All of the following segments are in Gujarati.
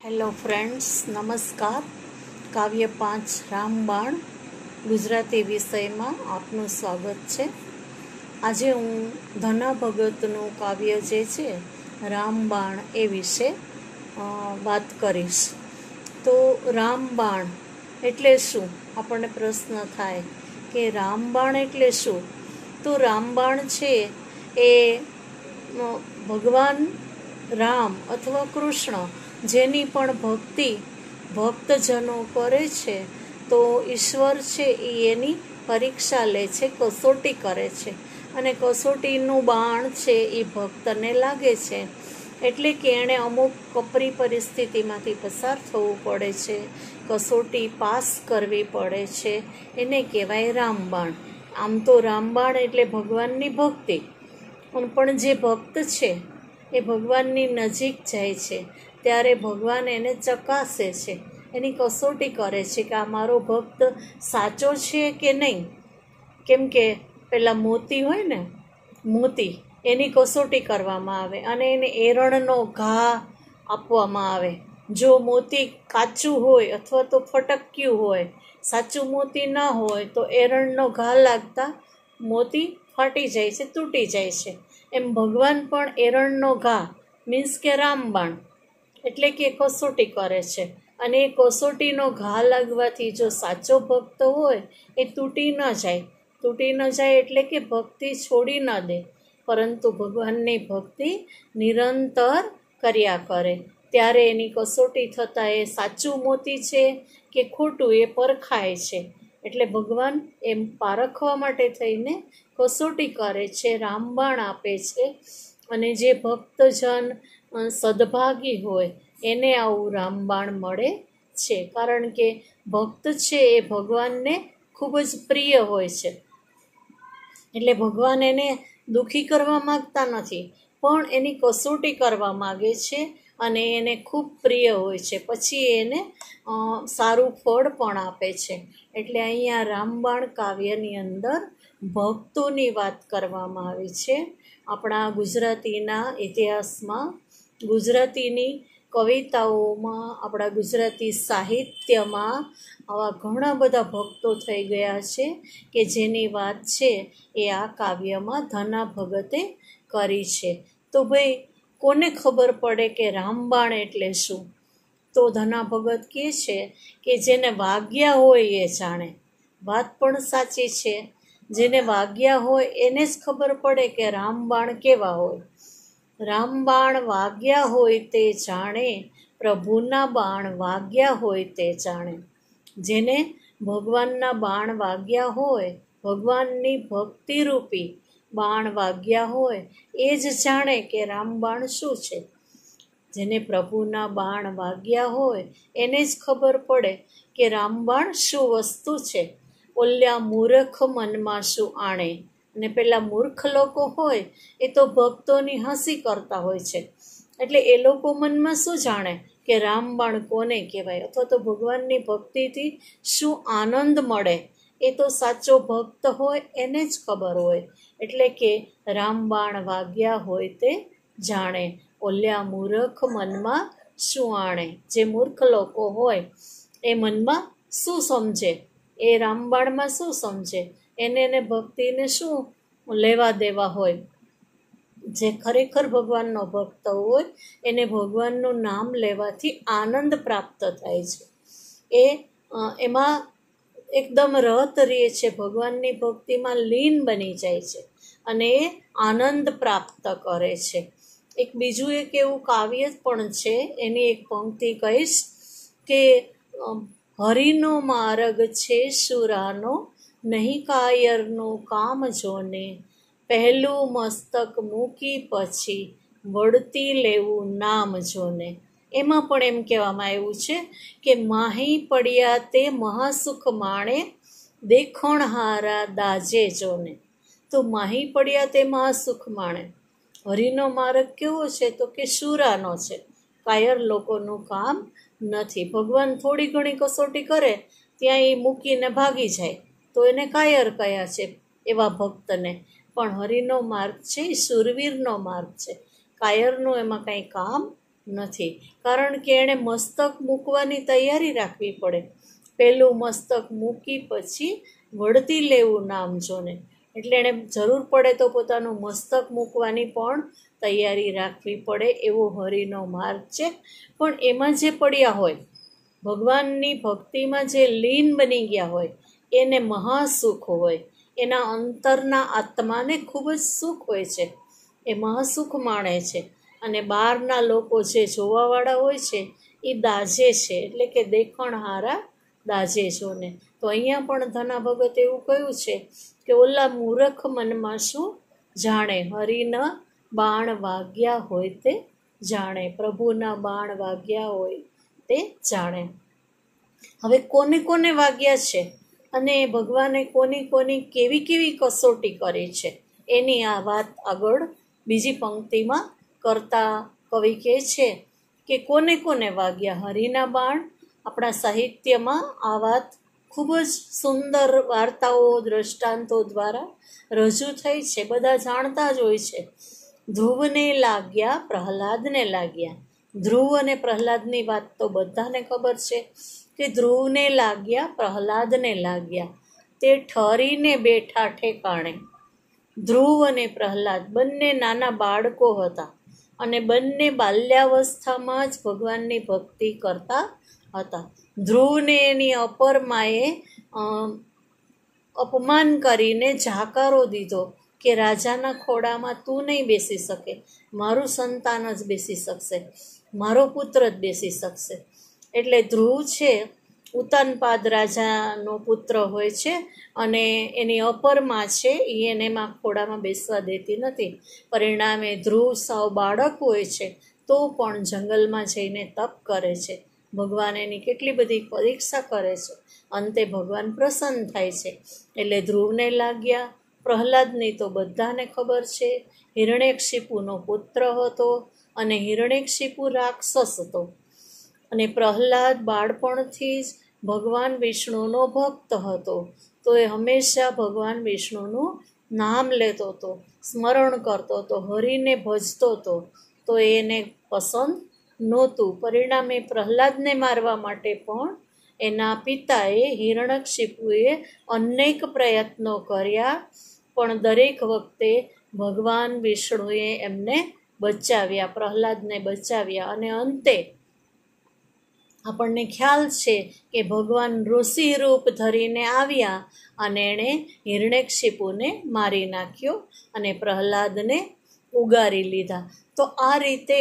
હેલો ફ્રેન્ડ્સ, નમસ્કાર. કાવ્ય 5 રામબાણ ગુજરાતી વિષયમાં આપનું સ્વાગત છે. આજે હું ધના ભગતનું કાવ્ય જે છે રામબાણ એ વિશે વાત કરીશ. તો રામબાણ એટલે શું? આપણને પ્રશ્ન થાય કે રામબાણ એટલે શું? તો રામબાણ છે એ ભગવાન રામ અથવા કૃષ્ણ જેની પણ ભક્તિ ભક્તજનો કરે છે તો ઈશ્વર છે એ એની પરીક્ષા લે છે, કસોટી કરે છે, અને કસોટીનું બાણ છે એ ભક્તને લાગે છે. એટલે કે એણે અમુક કપરી પરિસ્થિતિમાંથી પસાર થવું પડે છે, કસોટી પાસ કરવી પડે છે, એને કહેવાય રામબાણ. આમ તો રામબાણ એટલે ભગવાનની ભક્તિ, પણ જે ભક્ત છે એ ભગવાનની નજીક જાય છે ત્યારે ભગવાન એને ચકાસે છે, એની કસોટી કરે છે કે આ મારો ભક્ત સાચો છે કે નહીં. કેમ કે પેલા મોતી હોય ને, મોતી એની કસોટી કરવામાં આવે અને એને એરણનો ઘા આપવામાં આવે. જો મોતી કાચું હોય અથવા તો ફટક્યું હોય, સાચું મોતી ન હોય તો એરણનો ઘા લાગતા મોતી ફાટી જાય છે, તૂટી જાય છે. એમ ભગવાન પણ એરણનો ઘા મીન્સ કે રામબાણ એટલે કે કસોટી કરે છે, અને એ કસોટીનો ઘા લાગવાથી જો સાચો ભક્ત હોય એ તૂટી ન જાય એટલે કે ભક્તિ છોડી ન દે, પરંતુ ભગવાનની ભક્તિ નિરંતર કર્યા કરે. ત્યારે એની કસોટી થતાં એ સાચું મોતી છે કે ખોટું એ પરખાય છે. એટલે ભગવાન એમ પારખવા માટે થઈને કસોટી કરે છે, રામબાણ આપે છે. અને જે ભક્તજન સદભાગી હોય એને આવું રામબાણ મળે છે. કારણ કે ભક્ત છે એ ભગવાનને ખૂબ જ પ્રિય હોય છે. એટલે ભગવાન એને દુઃખી કરવા માગતા નથી, પણ એની કસોટી કરવા માગે છે અને એને ખૂબ પ્રિય હોય છે. પછી એને સારું ફળ પણ આપે છે. એટલે અહીંયા રામબાણ કાવ્યની અંદર ભક્તોની વાત કરવામાં આવી છે. આપણા ગુજરાતીના ઇતિહાસમાં, ગુજરાતીની કવિતાઓમાં, આપણા ગુજરાતી સાહિત્યમાં આવા ઘણા બધા ભક્તો થઈ ગયા છે કે જેની વાત છે એ આ કાવ્યમાં ધના ભગતે કરી છે. તો ભાઈ કોને ખબર પડે કે રામબાણ એટલે શું? તો ધના ભગત કહે છે કે જેને વાગ્યા હોય એ જાણે. વાત પણ સાચી છે, જેને વાગ્યા હોય એને જ ખબર પડે કે રામબાણ કેવા હોય. રામબાણ વાગ્યા હોય તે જાણે, પ્રભુના બાણ વાગ્યા હોય તે જાણે. જેને ભગવાનના બાણ વાગ્યા હોય, ભગવાનની ભક્તિરૂપી બાણ વાગ્યા હોય એ જ જાણે કે રામબાણ શું છે. જેને પ્રભુના બાણ વાગ્યા હોય એને જ ખબર પડે કે રામબાણ શું વસ્તુ છે. ઓલ્યા મૂર્ખ મનમાં શું આણે. અને પેલા મૂર્ખ લોકો હોય એ તો ભક્તોની હસી કરતા હોય છે. એટલે એ લોકો મનમાં શું જાણે કે રામબાણ કોને કહેવાય, અથવા તો ભગવાનની ભક્તિથી શું આનંદ મળે એ તો સાચો ભક્ત હોય એને જ ખબર હોય. એટલે કે રામબાણ વાગ્યા હોય તે જાણે, ઓલ્યા મૂર્ખ મનમાં શું આણે. જે મૂર્ખ લોકો હોય એ મનમાં શું સમજે, એ રામબાણમાં શું સમજે, એને ભક્તિને શું લેવા દેવા હોય. જે ખરેખર ભગવાનનો ભક્ત હોય એને ભગવાનનું નામ લેવાથી આનંદ પ્રાપ્ત થાય છે. એ એમાં એકદમ રત રહે છે, ભગવાનની ભક્તિમાં લીન બની જાય છે અને એ આનંદ પ્રાપ્ત કરે છે. એક બીજું એક એવું કાવ્ય પણ છે, એની એક પંક્તિ કહીશ કે હરિનો માર્ગ છે શુરાનો, નહીં કાયરનું કામ જોને. પહેલું મસ્તક મૂકી પછી વળતી લેવું નામ જોને. એમાં પણ એમ કહેવામાં આવ્યું છે કે માહી પડ્યા તે મહાસુખ માણે, દેખણહારા દાજે જોને. તો માહી પડ્યા તે મહાસુખ માણે. હરિનો માર્ગ કેવો છે? તો કે શુરાનો છે, કાયર લોકોનું કામ નથી. ભગવાન થોડી ઘણી કસોટી કરે ત્યાં એ મૂકીને ભાગી જાય તો એને કાયર કયા છે એવા ભક્તને. પણ હરિનો માર્ગ છે એ શૂરવીરનો માર્ગ છે, કાયરનું એમાં કંઈ કામ નથી, કારણ કે એણે મસ્તક મૂકવાની તૈયારી રાખવી પડે. પહેલું મસ્તક મૂકી પછી વળતી લેવું નામ જોને. એટલે એણે જરૂર પડે તો પોતાનું મસ્તક મૂકવાની પણ તૈયારી રાખવી પડે. એવો હરિનો માર્ગ છે. પણ એમાં જે પડ્યા હોય, ભગવાનની ભક્તિમાં જે લીન બની ગયા હોય, એને મહાસુખ હોય. એના અંતરના આત્માને ખૂબ જ સુખ હોય છે. એ મહાસુખ માણે છે. અને બહારના લોકો જે જોવાવાળા હોય છે એ દાજે છે, એટલે કે દેખણહારા દાજે જોને. તો અહીંયા પણ ધના ભગત એવું કહ્યું છે કે ઓલા મૂરખ મનમાં શું જાણે, હરિના બાણ વાગ્યા હોય તે જાણે, પ્રભુના બાણ વાગ્યા હોય તે જાણે. હવે કોને કોને વાગ્યા છે અને ભગવાને કોની કોની કેવી કેવી કસોટી કરી છે એની આ વાત આગળ બીજી પંક્તિમાં કરતા કવિ કહે છે કે કોને કોને વાગ્યા હરિના બાણ. આપણા સાહિત્યમાં આ વાત ખૂબ જ સુંદર વાર્તાઓ દ્રષ્ટાંતો દ્વારા રજૂ થઈ છે. બધા જાણતા જ હોય છે. ધ્રુવને લાગ્યા, પ્રહલાદને લાગ્યા. ધ્રુવ અને પ્રહલાદની વાત તો બધાને ખબર છે કે ધ્રુવને લાગ્યા, પ્રહલાદને લાગ્યા. તે ઠરીને બેઠા ઠેકાણે. ધ્રુવ અને પ્રહલાદ બંને નાના બાળકો હતા અને બંને બાલ્યાવસ્થામાં જ ભગવાનની ભક્તિ કરતા હતા. ધ્રુવને એની અપરમાએ અપમાન કરીને જાકારો દીધો કે રાજાના ખોળામાં તું નહીં બેસી શકે, મારું સંતાન જ બેસી શકશે, મારો પુત્ર જ બેસી શકશે. એટલે ધ્રુવ છે ઉતાનપાદ રાજાનો પુત્ર હોય છે અને એની અપરમાં છે એ એને એમાં ખોળામાં બેસવા દેતી નથી. પરિણામે ધ્રુવ સાવ બાળક હોય છે તો પણ જંગલમાં જઈને તપ કરે છે. ભગવાન એની કેટલી બધી પરીક્ષા કરે છે. અંતે ભગવાન પ્રસન્ન થાય છે. એટલે ધ્રુવને લાગ્યા. પ્રહલાદની તો બધાને ખબર છે, હિરણ્યકશિપુનો પુત્ર હતો અને હિરણ્યકશિપુ રાક્ષસ હતો. અને પ્રહલાદ બાળપણથી જ ભગવાન વિષ્ણુનો ભક્ત હતો. તો એ હંમેશા ભગવાન વિષ્ણુનું નામ લેતો હતો, સ્મરણ કરતો હતો, હરિને ભજતો હતો. તો એને પસંદ નહોતું. પરિણામે પ્રહલાદને મારવા માટે પણ એના પિતાએ હિરણ્યકશિપુએ અનેક પ્રયત્નો કર્યા, પણ દરેક વખતે ભગવાન વિષ્ણુએ એમને બચાવ્યા, પ્રહલાદને બચાવ્યા. અને અંતે આપણને ખ્યાલ છે કે ભગવાન ઋષિ રૂપ ધરીને આવ્યા અને એણે હિરણ્યકશિપુને મારી નાખ્યો અને પ્રહલાદને ઉગારી લીધા. તો આ રીતે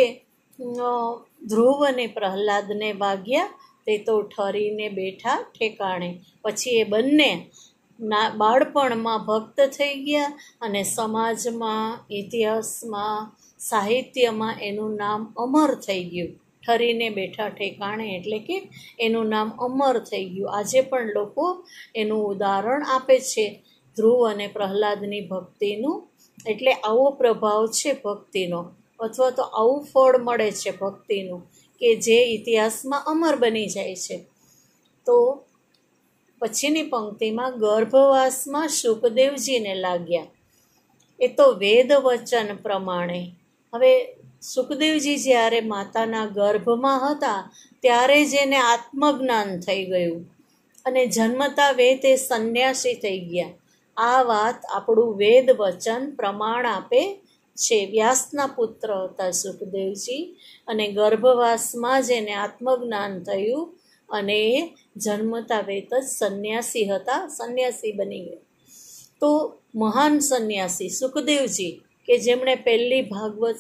ધ્રુવ અને પ્રહલાદને વાગ્યા. તે તો ઠરીને બેઠા ઠેકાણે. પછી એ બંને બાળપણમાં ભક્ત થઈ ગયા અને સમાજમાં, ઇતિહાસમાં, સાહિત્યમાં એનું નામ અમર થઈ ગયું. ઠરીને બેઠા ઠેકાણે એટલે કે એનું નામ અમર થઈ ગયું. આજે પણ લોકો એનું ઉદાહરણ આપે છે ધ્રુવ અને પ્રહલાદની ભક્તિનું. એટલે આવો પ્રભાવ છે ભક્તિનો, અથવા તો આવું ફળ મળે છે ભક્તિનું કે જે ઇતિહાસમાં અમર બની જાય છે. તો પછીની પંક્તિમાં ગર્ભવાસમાં શુકદેવજીને લાગ્યા. એ તો વેદ વચન પ્રમાણે. હવે સુખદેવજી જ્યારે માતાના ગર્ભમાં હતા ત્યારે જ એને આત્મજ્ઞાન થઈ ગયું અને જન્મતા વેદ એ સંન્યાસી થઈ ગયા. આ વાત આપણું વેદ વચન પ્રમાણ આપે છે. વ્યાસના પુત્ર હતા સુખદેવજી અને ગર્ભવાસમાં જ એને આત્મજ્ઞાન થયું અને એ જન્મતા વેદ જ સંન્યાસી હતા, સંન્યાસી બની ગયા. તો મહાન સંન્યાસી સુખદેવજી કે જેમણે પહેલી ભાગવત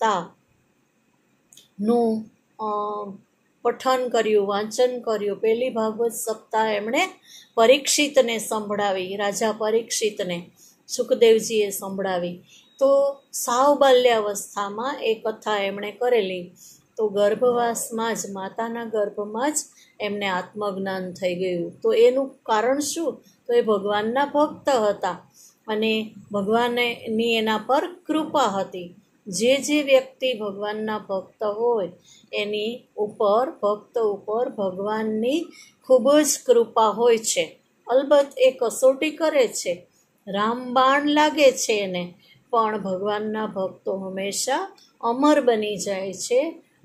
સપ્તાહનું પઠન કર્યું, વાંચન કર્યું. પહેલી ભાગવત સપ્તાહ એમણે પરીક્ષિતને સંભળાવી, રાજા પરીક્ષિતને સુખદેવજીએ સંભળાવી. તો સાવ બાલ્યાવસ્થામાં એ કથા એમણે કરેલી. તો ગર્ભવાસમાં જ, માતાના ગર્ભમાં જ એમને આત્મજ્ઞાન થઈ ગયું. તો એનું કારણ શું? તો એ ભગવાનના ભક્ત હતા અને ભગવાનની એના પર કૃપા હતી. જે વ્યક્તિ ભગવાનના ભક્ત હોય એની ઉપર, ભક્ત ઉપર ભગવાનની ખૂબ જ કૃપા હોય છે. અલબત્ત એ કસોટી કરે છે, રામબાણ લાગે છે એને, પણ ભગવાનના ભક્તો હંમેશા અમર બની જાય છે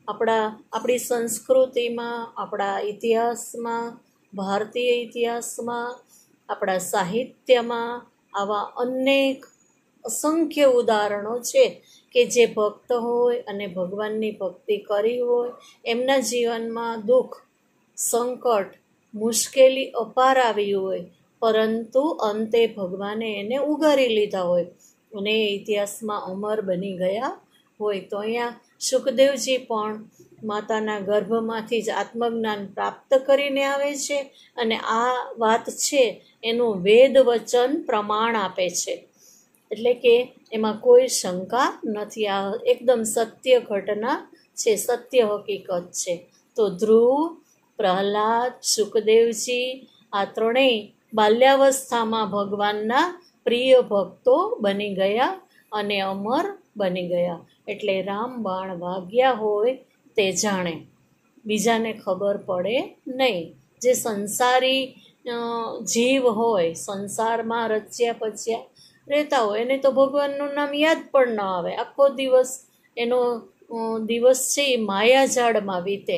આપણી સંસ્કૃતિમાં, આપણા ઇતિહાસમાં, ભારતીય ઇતિહાસમાં, આપણા સાહિત્યમાં આવા અનેક અસંખ્ય ઉદાહરણો છે કે જે ભક્ત હોય અને ભગવાનની ભક્તિ કરી હોય, એમના જીવનમાં દુઃખ, સંકટ, મુશ્કેલી અપાર આવી હોય, પરંતુ અંતે ભગવાને એને ઉગારી લીધા હોય અને એ ઇતિહાસમાં અમર બની ગયા હોય. તો અહીંયા સુખદેવજી પણ માતાના ગર્ભમાંથી જ આત્મજ્ઞાન પ્રાપ્ત કરીને આવે છે અને આ વાત છે એનું વેદ વચન પ્રમાણ આપે છે, એટલે કે એમાં કોઈ શંકા નથી. આ એકદમ સત્ય ઘટના છે, સત્ય હકીકત છે. તો ધ્રુવ, પ્રહલાદ, સુખદેવજી આ ત્રણેય બાલ્યાવસ્થામાં ભગવાનના પ્રિય ભક્તો બની ગયા અને અમર બની ગયા. એટલે રામબાણ વાગ્યા હોય તે જાણે, બીજાને ખબર પડે નહીં. જે સંસારી જીવ હોય, સંસારમાં રચ્યા પચ્યા રહેતા હોય, એને તો ભગવાનનું નામ યાદ પણ ન આવે. આખો દિવસ એનો દિવસ છે એ માયાજાળમાં વીતે.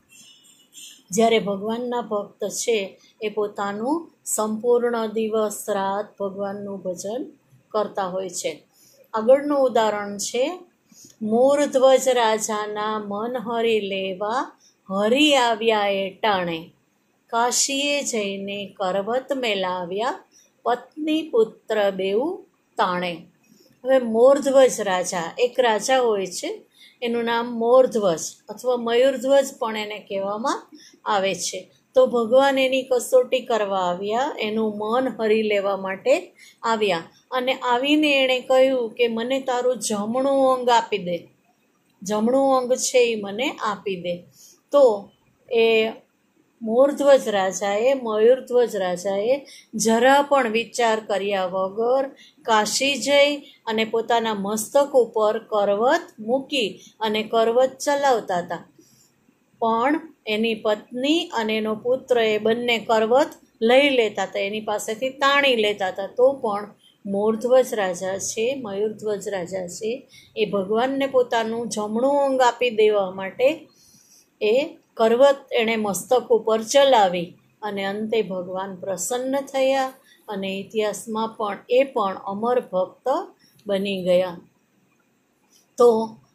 જ્યારે ભગવાનના ભક્ત છે એ પોતાનું સંપૂર્ણ દિવસ રાત ભગવાનનું ભજન કરતા હોય છે. આગળનું ઉદાહરણ છે, મોરધ્વજ રાજાના મન હરી લેવા હરી આવ્યા એ ટાણે, કાશીએ જઈને કરવત મેલાવ્યા પત્ની પુત્ર બેઉ તાણે. હવે મોરધ્વજ રાજા, એક રાજા હોય છે, એનું નામ મોરધ્વજ અથવા મયુરધ્વજ પણ એને કહેવામાં આવે છે. તો ભગવાન એની કસોટી કરવા આવ્યા, એનું મન હરી લેવા માટે આવ્યા અને આવીને એણે કહ્યું કે મને તારું જમણું અંગ આપી દે, જમણું અંગ છે એ મને આપી દે. તો એ મોરધ્વજ રાજાએ, મયુરધ્વજ રાજાએ જરા પણ વિચાર કર્યા વગર કાશી જઈ અને પોતાના મસ્તક ઉપર કરવત મૂકી અને કરવત ચલાવતા હતા. પણ એની પત્ની અને એનો પુત્ર એ બંને કરવત લઈ લેતા હતા, એની પાસેથી તાણી લેતા હતા. તો પણ મોરધ્વજ રાજા છે, મયુરધ્વજ રાજા છે, એ ભગવાનને પોતાનું જમણું અંગ આપી દેવા માટે એ કરવત એણે મસ્તક ઉપર ચલાવી અને અંતે ભગવાન પ્રસન્ન થયા અને ઇતિહાસમાં પણ એ પણ અમર ભક્ત બની ગયા. તો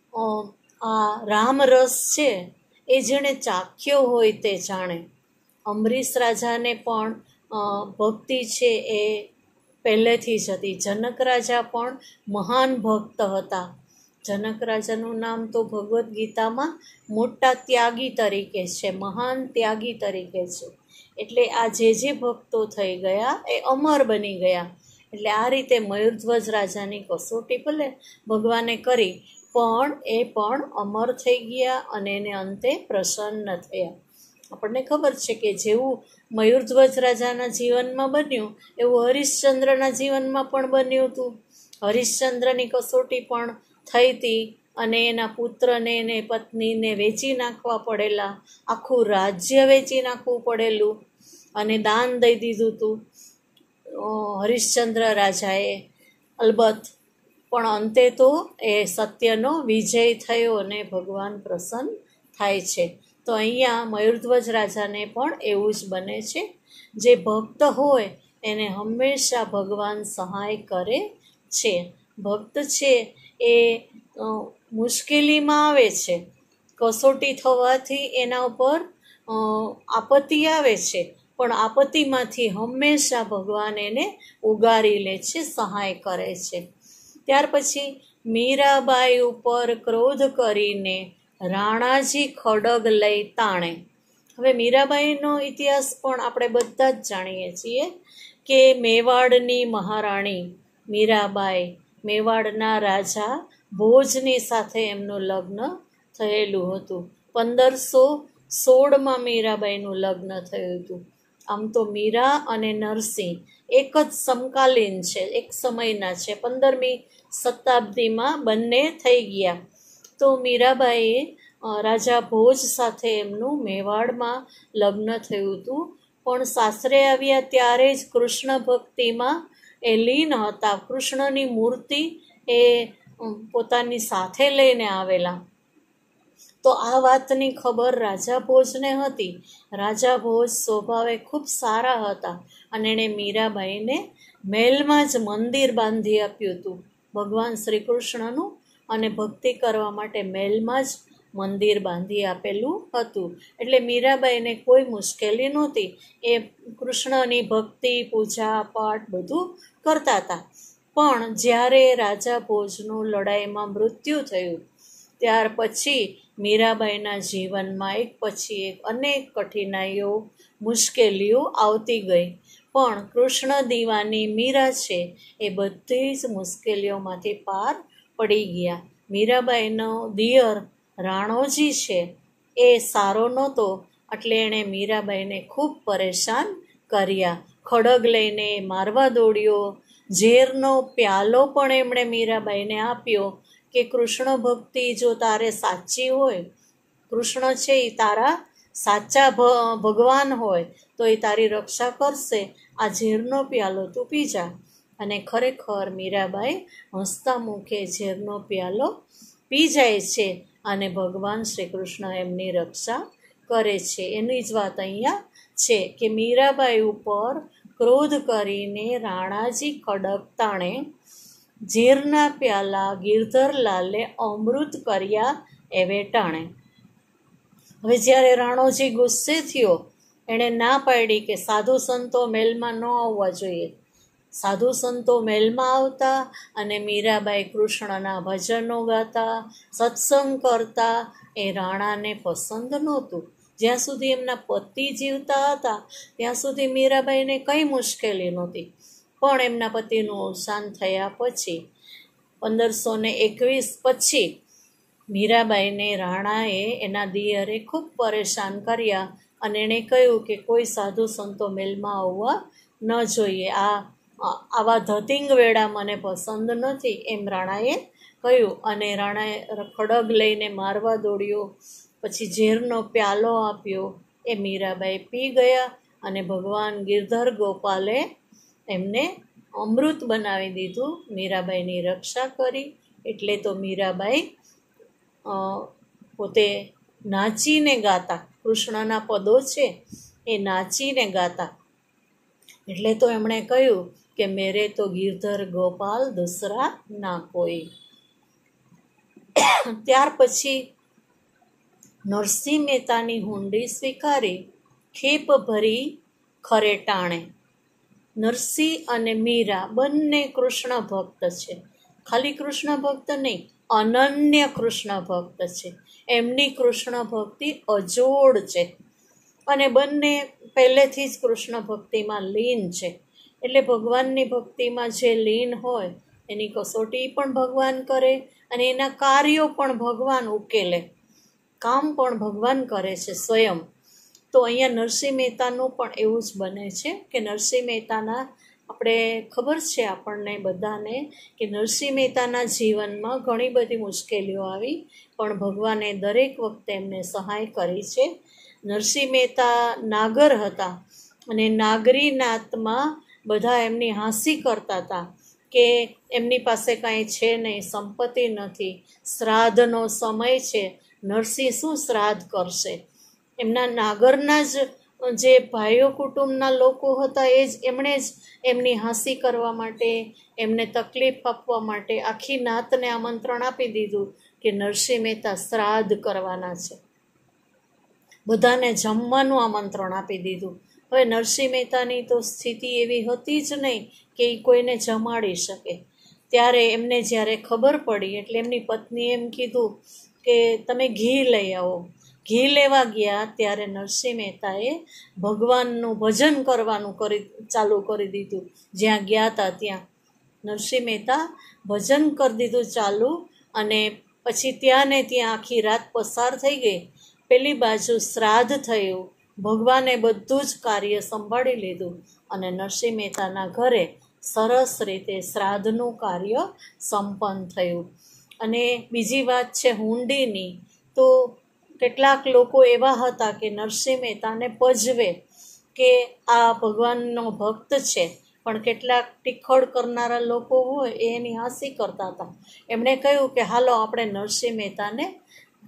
આ રામરસ છે એ જેણે ચાખ્યો હોય તે જાણે. અંબરીશ રાજાને પણ ભક્તિ છે એ પહેલેથી જ હતી. જનક રાજા પણ મહાન ભક્ત હતા. જનક રાજાનું નામ તો ભગવદ્ ગીતામાં મોટા ત્યાગી તરીકે છે, મહાન ત્યાગી તરીકે છે. એટલે આ જે ભક્તો થઈ ગયા એ અમર બની ગયા. એટલે આ રીતે મયુરધ્વજ રાજાની કસોટી ભલે ભગવાને કરી, પણ એ પણ અમર થઈ ગયા અને એને અંતે પ્રસન્ન થયા. આપણને ખબર છે કે જેવું મયુરધ્વજ રાજાના જીવનમાં બન્યું એવું હરિશ્ચંદ્રના જીવનમાં પણ બન્યું હતું. હરિશ્ચંદ્રની કસોટી પણ થઈ હતી અને એના પુત્રને ને પત્નીને વેચી નાખવા પડેલા, આખું રાજ્ય વેચી નાખવું પડેલું અને દાન દઈ દીધું હતું હરિશ્ચંદ્ર રાજાએ. અલબત્ત પણ અંતે તો એ સત્યનો વિજય થયો અને ભગવાન પ્રસન્ન થાય છે. તો અહીંયા મયુરધ્વજ રાજાને પણ એવું જ બને છે. જે ભક્ત હોય એને હંમેશા ભગવાન સહાય કરે છે. ભક્ત છે એ મુશ્કેલીમાં આવે છે, કસોટી થવાથી એના ઉપર આપત્તિ આવે છે, પણ આપત્તિમાંથી હંમેશા ભગવાન એને ઉગારી લે છે, સહાય કરે છે. ત્યાર પછી મીરાબાઈ ઉપર ક્રોધ કરીને રાણાજી ખડગ લઈ તાણે. હવે મીરાબાઈનો ઇતિહાસ પણ આપણે બધા જ જાણીએ છીએ કે મેવાડની મહારાણી મીરાબાઈ, મેવાડના રાજા ભોજની સાથે એમનું લગ્ન થયેલું હતું. 1516માં મીરાબાઈનું લગ્ન થયું હતું. આમ તો મીરા અને નરસિંહ એક જ સમકાલીન છે, એક સમયના છે. 15મી શતાબ્દીમાં બંને થઈ ગયા. તો મીરાબાઈએ રાજા ભોજ સાથે એમનું મેવાડમાં લગ્ન થયું હતું. પણ સાસરે આવ્યા ત્યારે જ કૃષ્ણ ભક્તિમાં એ લીન હતા. કૃષ્ણની મૂર્તિ એ પોતાની સાથે લઈને આવેલા. તો આ વાતની ખબર રાજા ભોજને હતી. રાજા ભોજ સ્વભાવે ખૂબ સારા હતા અને એણે મીરાબાઈને મહેલમાં જ મંદિર બાંધી આપ્યું હતું ભગવાન શ્રી કૃષ્ણનું, અને ભક્તિ કરવા માટે મહેલમાં જ મંદિર બાંધી આપેલું હતું. એટલે મીરાબાઈને કોઈ મુશ્કેલી નહોતી. એ કૃષ્ણની ભક્તિ, પૂજા પાઠ બધું કરતા હતા. પણ જ્યારે રાજા ભોજનું લડાઈમાં મૃત્યુ થયું ત્યાર પછી મીરાબાઈના જીવનમાં એક પછી એક અનેક કઠિનાઈઓ, મુશ્કેલીઓ આવતી ગઈ. પણ કૃષ્ણ દીવાની મીરા છે એ બધી જ મુશ્કેલીઓમાંથી પાર પડી ગયા. મીરાબાઈનો દિયર રાણોજી છે એ સારો નહોતો, એટલે એણે મીરાબાઈને ખૂબ પરેશાન કર્યા. ખડગ લઈને મારવા દોડ્યો. ઝેરનો પ્યાલો પણ એમણે મીરાબાઈને આપ્યો કે કૃષ્ણ ભક્તિ જો તારે સાચી હોય, કૃષ્ણ છે એ તારા સાચા ભગવાન હોય તો એ તારી રક્ષા કરશે, આ ઝેરનો પ્યાલો તું પી જા. અને ખરેખર મીરાબાઈ હસતા મુખે ઝેરનો પ્યાલો પી જાય છે અને ભગવાન શ્રી કૃષ્ણ એમની રક્ષા કરે છે. એની જ વાત અહીંયા છે કે મીરાબાઈ ઉપર ક્રોધ કરીને રાણાજી ખડક તાણે ઝેરના પ્યાલા ગિરધરલાલે અમૃત કર્યા એ વેટાણે. હવે જ્યારે રાણોજી ગુસ્સે થયો, એણે ના પાડી કે સાધુ સંતો મહેલમાં ન આવવા જોઈએ. સાધુ સંતો મહેલમાં આવતા અને મીરાબાઈ કૃષ્ણના ભજનો ગાતા, સત્સંગ કરતા એ રાણાને પસંદ નહોતું. જ્યાં સુધી એમના પતિ જીવતા હતા ત્યાં સુધી મીરાબાઈને કંઈ મુશ્કેલી નહોતી. પણ એમના પતિનું અવસાન થયા પછી 1521 પછી મીરાબાઈને રાણાએ એના દિયરે ખૂબ પરેશાન કર્યા અને એણે કહ્યું કે કોઈ સાધુ સંતો મહેલમાં આવવા ન જોઈએ. આવા ધતિંગ વેળા મને પસંદ નથી એમ રાણાએ કહ્યું. અને રાણાએ ખડગ લઈને મારવા દોડ્યો. પછી ઝેરનો પ્યાલો આપ્યો. એ મીરાબાઈ પી ગયા અને ભગવાન ગિરધર ગોપાલે એમને અમૃત બનાવી દીધું. મીરાબાઈની રક્ષા કરી. એટલે તો મીરાબાઈ પોતે નાચીને ગાતા, કૃષ્ણના પદો છે એ નાચીને ગાતા. એટલે તો એમણે કહ્યું કે મેરે તો ગિરધર ગોપાલ દૂસરા ના કોઈ. ત્યાર પછી નરસિંહ મહેતાની હુંડી સ્વીકારી, ખેપ ભરી ખરે ટાણે. નરસિંહ અને મીરા બંને કૃષ્ણ ભક્ત છે. ખાલી કૃષ્ણ ભક્ત નહીં, અનન્ય કૃષ્ણ ભક્ત છે. એમની કૃષ્ણ ભક્તિ અજોડ છે અને બંને પહેલેથી જ કૃષ્ણ ભક્તિમાં લીન છે. એટલે ભગવાનની ભક્તિમાં જે લીન હોય એની કસોટી પણ ભગવાન કરે અને એના કાર્યો પણ ભગવાન ઉકેલે, કામ પણ ભગવાન કરે છે સ્વયં. તો અહીંયા નરસિંહ મહેતાનું પણ એવું જ બને છે કે નરસિંહ મહેતાના આપણે ખબર છે આપણને બધાને કે નરસિંહ મહેતાના જીવનમાં ઘણી બધી મુશ્કેલીઓ આવી, પણ ભગવાને દરેક વખતે એમને સહાય કરી છે. નરસિંહ મહેતા નાગર હતા અને નાગરી નાતમાં બધા એમની હાંસી કરતા હતા કે એમની પાસે કાંઈ છે નહીં, સંપત્તિ નથી, શ્રાદ્ધનો સમય છે, નરસિંહ શું શ્રાદ્ધ કરશે. એમના નાગરના જ જે ભાઈઓ કુટુંબના લોકો હતા એમણે જ એમની હાંસી કરવા માટે, એમને તકલીફ આપવા માટે આખી નાતને આમંત્રણ આપી દીધું કે નરસિંહ મહેતા શ્રાદ્ધ કરવાના છે. બધાને જમવાનું આમંત્રણ આપી દીધું. હવે નરસિંહ મહેતાની તો સ્થિતિ એવી હતી જ નહીં કે એ કોઈને જમાડી શકે. ત્યારે એમને જ્યારે ખબર પડી એટલે એમની પત્નીએ એમ કીધું કે તમે ઘી લઈ આવો. ઘી લેવા ગયા ત્યારે નરસિંહ મહેતાએ ભગવાનનું ભજન કરવાનું ચાલુ કરી દીધું. જ્યાં ગયા હતા ત્યાં નરસિંહ મહેતા ભજન કરી દીધું ચાલુ, અને પછી ત્યાં ને ત્યાં આખી રાત પસાર થઈ ગઈ. પેલી બાજુ શ્રાદ્ધ થયું, ભગવાને બધું જ કાર્ય સંભાળી લીધું અને નરસિંહ મહેતાના ઘરે સરસ રીતે શ્રાદ્ધનું કાર્ય સંપન્ન થયું. અને બીજી વાત છે હુંડીની, તો કેટલાક લોકો એવા હતા કે નરસિંહ મહેતાને પજવે કે આ ભગવાનનો ભક્ત છે, પણ કેટલાક ટીખળ કરનારા લોકો હોય એ એની હાંસી કરતા હતા. એમણે કહ્યું કે હાલો આપણે નરસિંહ મહેતાને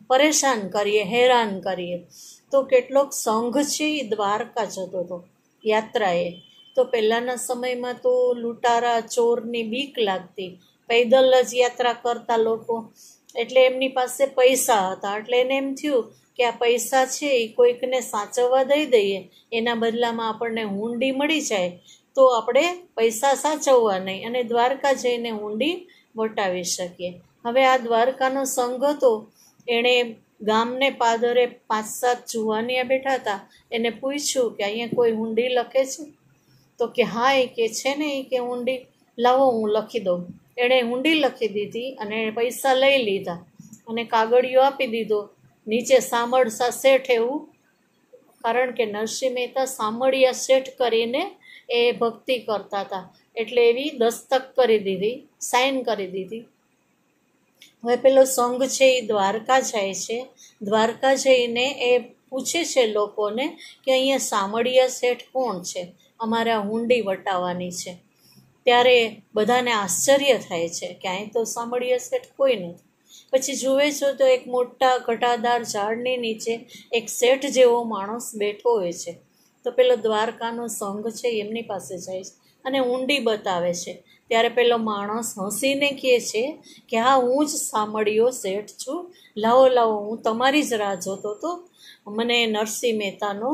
પરેશાન કરીએ, હેરાન કરીએ. તો કેટલોક સંઘ છે એ દ્વારકા જતો હતો યાત્રાએ. તો પહેલાંના સમયમાં તો લૂંટારા ચોરની બીક લાગતી, પૈદલ જ યાત્રા કરતા લોકો, એટલે એમની પાસે પૈસા હતા. એટલે એને એમ થયું કે આ પૈસા છે એ કોઈકને સાચવવા દઈ દઈએ, એના બદલામાં આપણને હુંડી મળી જાય તો આપણે પૈસા સાચવવા નહીં અને દ્વારકા જઈને હુંડી વટાવી શકીએ. હવે આ દ્વારકાનો સંઘ હતો, એણે ગામને પાદરે 5-7 જુવાનિયા બેઠા હતા. એને પૂછ્યું કે અહીંયા કોઈ હુંડી લખે છે? તો કે હા, એ કે છે ને, એ કે હુંડી લાવો હું લખી દઉં. એણે હુંડી લખી દીધી અને પૈસા લઈ લીધા અને કાગળિયો આપી દીધો. નીચે સામળસા શેઠ એવું, કારણ કે નરસિંહ મહેતા સામળિયા શેઠ કરીને એ ભક્તિ કરતા હતા, એટલે એવી દસ્તક કરી દીધી, સાઇન કરી દીધી. હવે પેલો સંઘ છે એ દ્વારકા જાય છે. દ્વારકા જઈને એ પૂછે છે લોકોને કે અહીંયા સામળિયા શેઠ કોણ છે, અમારે આ હુંડી વટાવવાની છે. ત્યારે બધાને આશ્ચર્ય થાય છે કે અહીં તો સામળિયા શેઠ કોઈ નથી. પછી જુએ છો તો એક મોટા ઘટાદાર ઝાડની નીચે એક શેઠ જેવો માણસ બેઠો હોય છે. તો પેલો દ્વારકાનો સંઘ છે એમની પાસે જાય છે અને ઊંડી બતાવે છે. ત્યારે પેલો માણસ હસીને કહે છે કે હા, હું જ સામળિયો શેઠ છું, લાવો લાવો, હું તમારી જ રાહ જોતો હતો, મને નરસિંહ મહેતાનો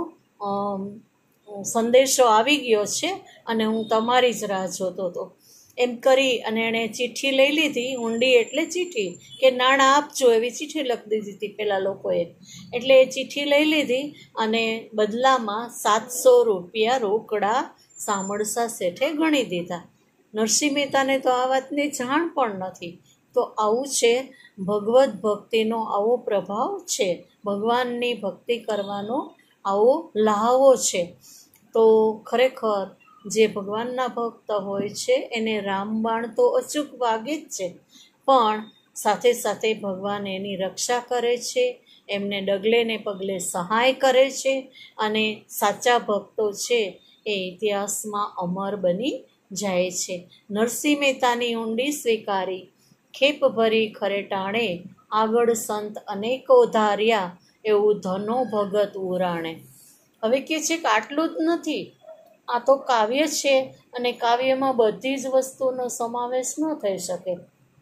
સંદેશો આવી ગયો છે અને હું તમારી જ રાહ જોતો હતો. એમ કરી અને એણે ચિઠ્ઠી લઈ લીધી. હુંડી એટલે ચિઠ્ઠી, કે નાણાં આપજો એવી ચિઠ્ઠી લખી દીધી હતી પેલા લોકોએ. એટલે એ ચિઠ્ઠી લઈ લીધી અને બદલામાં 700 રૂપિયા રોકડા સામળસા શેઠે ગણી દીધા. નરસિંહ મહેતાને તો આ વાતની જાણ પણ નથી. તો આવું છે ભગવદ્ ભક્તિનો આવો પ્રભાવ છે, ભગવાનની ભક્તિ કરવાનો આવો લહાવો છે. તો ખરેખર જે ભગવાનના ભક્ત હોય છે એને રામબાણ તો અચૂક વાગે જ છે, પણ સાથે સાથે ભગવાન એની રક્ષા કરે છે, એમને ડગલે ને પગલે સહાય કરે છે અને સાચા ભક્તો છે એ ઇતિહાસમાં અમર બની જાય છે. નરસિંહ મહેતાની ઊંડી સ્વીકારી, ખેપ ભરી ખરે ટાણે, આગળ સંત અનેકો ધાર્યા, એવું ધનો ભગત ઉરાણે. હવે કે છે કે આટલું જ નથી, આ તો કાવ્ય છે અને કાવ્યમાં બધી જ વસ્તુનો સમાવેશ ન થઈ શકે.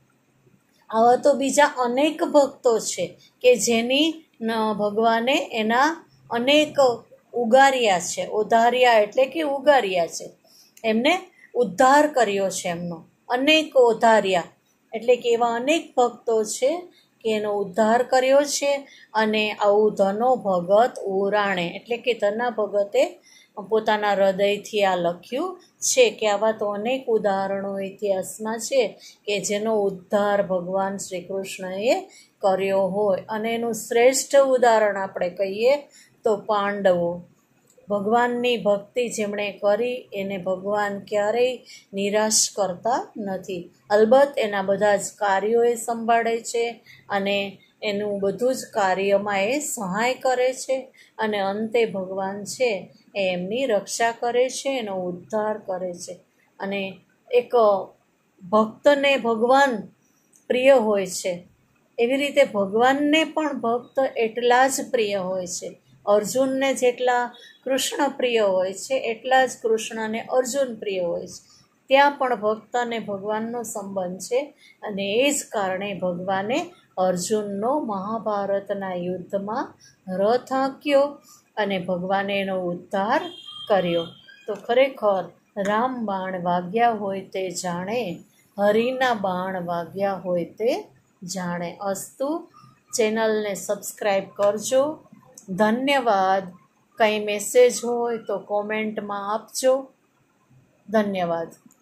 આવા તો બીજા અનેક ભક્તો છે કે જેની ભગવાને એના અનેક ઉગાર્યા છે. ઉધાર્યા એટલે કે ઉગાર્યા છે, એમને ઉદ્ધાર કર્યો છે એમનો. અનેક ઉધાર્યા એટલે કે એવા અનેક ભક્તો છે કે એનો ઉદ્ધાર કર્યો છે. અને આવું ધનો ભગત ઉરાણે એટલે કે ધના ભગતે પોતાના હૃદયથી આ લખ્યું છે કે આવા તો અનેક ઉદાહરણો ઇતિહાસમાં છે કે જેનો ઉદ્ધાર ભગવાન શ્રી કૃષ્ણએ કર્યો હોય. અને એનું શ્રેષ્ઠ ઉદાહરણ આપણે કહીએ તો પાંડવો. ભગવાનની ભક્તિ જેમણે કરી એને ભગવાન ક્યારેય નિરાશ કરતા નથી. અલબત્ત એના બધા જ કાર્યો એ સંભાળે છે અને એનું બધું જ કાર્યમાં એ સહાય કરે છે અને અંતે ભગવાન છે એ એમની રક્ષા કરે છે, એનો ઉદ્ધાર કરે છે. અને એક ભક્તને ભગવાન પ્રિય હોય છે, એવી રીતે ભગવાનને પણ ભક્ત એટલા જ પ્રિય હોય છે. અર્જુનને જેટલા કૃષ્ણ પ્રિય હોય છે એટલા જ કૃષ્ણને અર્જુન પ્રિય હોય છે. ત્યાં પણ ભક્ત અને ભગવાનનો સંબંધ છે અને એ જ કારણે ભગવાને અર્જુનનો મહાભારતના યુદ્ધમાં રથ હાંક્યો અને ભગવાને એનો ઉદ્ધાર કર્યો. તો ખરેખર રામ બાણ વાગ્યા હોય તે જાણે, હરિના બાણ વાગ્યા હોય તે જાણે. અસ્તુ. ચેનલને સબસ્ક્રાઈબ કરજો. ધન્યવાદ. કંઈ મેસેજ હોય તો કોમેન્ટમાં આપજો. ધન્યવાદ.